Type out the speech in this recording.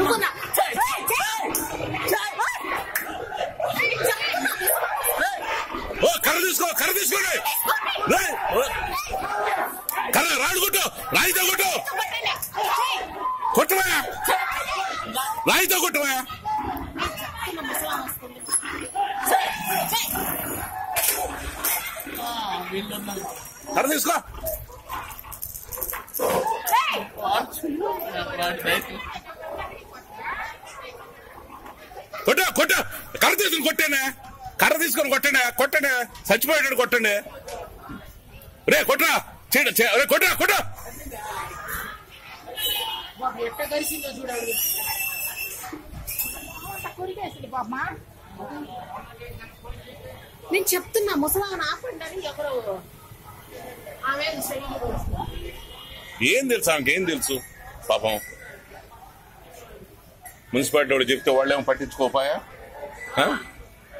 కర్ర తీసుకోండి కర్ర రాడు కొట్టు రాయితో కొట్టవా రాయితో కొట్టవా కర్ర తీసుకో కొట్ట కర్ర తీసుకుని కొట్టండి చచ్చిపోయాడు కొట్టండి రే కొట్టరా కొట్టరా నేను చెప్తున్నా ముసలామని ఆపండి అని ఎవరు ఏం తెలుసు ఆమెకేం తెలుసు పాపం మున్సిపాలిటీ వాడు చెప్తే వాళ్ళేమో పట్టించుకోపాయా